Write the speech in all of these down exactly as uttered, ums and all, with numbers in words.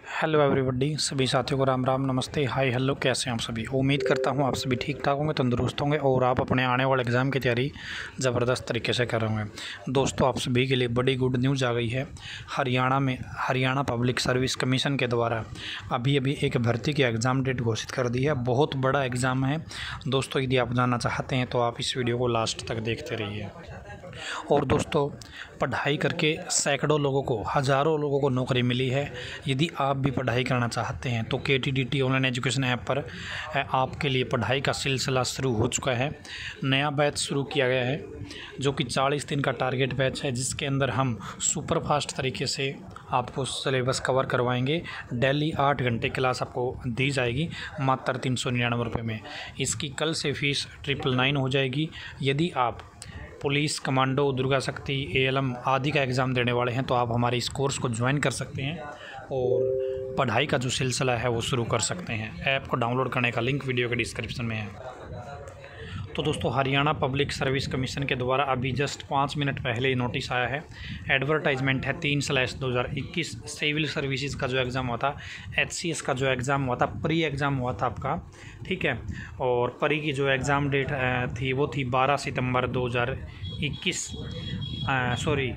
Hello everybody, सभी साथियों को राम राम, नमस्ते, हाय, हेलो। कैसे हैं आप सभी? उम्मीद करता हूं आप सभी ठीक ठाक होंगे, तंदुरुस्त होंगे और आप अपने आने वाले एग्ज़ाम की तैयारी ज़बरदस्त तरीके से कर रहे होंगे। दोस्तों, आप सभी के लिए बड़ी गुड न्यूज़ आ गई है। हरियाणा में हरियाणा पब्लिक सर्विस कमीशन के द्वारा अभी अभी एक भर्ती की एग्ज़ाम डेट घोषित कर दी है। बहुत बड़ा एग्ज़ाम है दोस्तों। यदि आप जानना चाहते हैं तो आप इस वीडियो को लास्ट तक देखते रहिए। और दोस्तों, पढ़ाई करके सैकड़ों लोगों को, हज़ारों लोगों को नौकरी मिली है। यदि आप भी पढ़ाई करना चाहते हैं तो K T D T online education app पर आपके लिए पढ़ाई का सिलसिला शुरू हो चुका है। नया बैच शुरू किया गया है जो कि चालीस दिन का टारगेट बैच है, जिसके अंदर हम सुपर फास्ट तरीके से आपको सिलेबस कवर करवाएंगे। डेली आठ घंटे क्लास आपको दी जाएगी मात्र तीन सौ निन्यानवे रुपये में। इसकी कल से फीस ट्रिपल नाइन हो जाएगी। यदि आप पुलिस, कमांडो, दुर्गा शक्ति, ए एल एम आदि का एग्ज़ाम देने वाले हैं तो आप हमारे इस कोर्स को ज्वाइन कर सकते हैं और पढ़ाई का जो सिलसिला है वो शुरू कर सकते हैं। ऐप को डाउनलोड करने का लिंक वीडियो के डिस्क्रिप्शन में है। तो दोस्तों, हरियाणा पब्लिक सर्विस कमीशन के द्वारा अभी जस्ट पाँच मिनट पहले नोटिस आया है। एडवर्टाइजमेंट है तीन स्लैश दो हज़ार इक्कीस। सिविल सर्विसेज का जो एग्ज़ाम हुआ था, एच सी एस का जो एग्ज़ाम हुआ था, प्री एग्ज़ाम हुआ था आपका, ठीक है। और प्री की जो एग्ज़ाम डेट थी वो थी बारह सितंबर दो हज़ार इक्कीस, सॉरी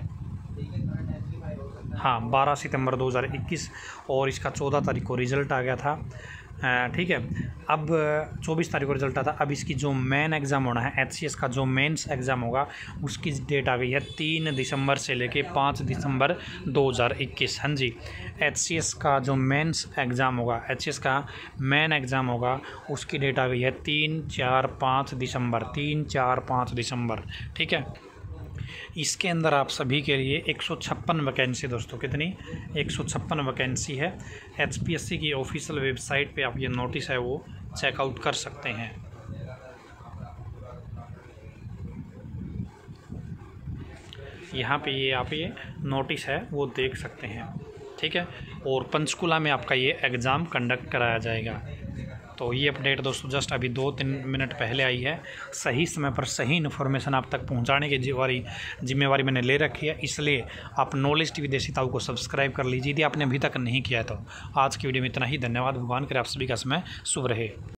हाँ बारह सितंबर दो हज़ार इक्कीस। और इसका चौदह तारीख को रिज़ल्ट आ गया था, ठीक है। अब चौबीस तारीख को रिजल्ट आता। अब इसकी जो मेन एग्ज़ाम होना है, एच सी एस का जो मेंस एग्ज़ाम होगा, उसकी डेट आ गई है तीन दिसंबर से लेके पाँच दिसंबर दो हज़ार इक्कीस। हाँ जी, एच सी एस का जो मेंस एग्ज़ाम होगा, एच सी एस का मेन एग्ज़ाम होगा, उसकी डेट आ गई है तीन चार पाँच दिसंबर, तीन चार पाँच दिसंबर, ठीक है। इसके अंदर आप सभी के लिए एक सौ छप्पन वैकेंसी, दोस्तों कितनी, एक सौ छप्पन वैकेंसी है। एच पी एस सी की ऑफिशियल वेबसाइट पे आप ये नोटिस है वो चेकआउट कर सकते हैं। यहाँ पे ये आप ये नोटिस है वो देख सकते हैं, ठीक है। और पंचकुला में आपका ये एग्ज़ाम कंडक्ट कराया जाएगा। तो ये अपडेट दोस्तों जस्ट अभी दो तीन मिनट पहले आई है। सही समय पर सही इन्फॉर्मेशन आप तक पहुंचाने की जिम्मेवारी जिम्मेवारी मैंने ले रखी है, इसलिए आप नॉलेज टीवी देसी ताऊ को सब्सक्राइब कर लीजिए यदि आपने अभी तक नहीं किया है तो। आज की वीडियो में इतना ही। धन्यवाद। भगवान करे आप सभी का समय शुभ रहे।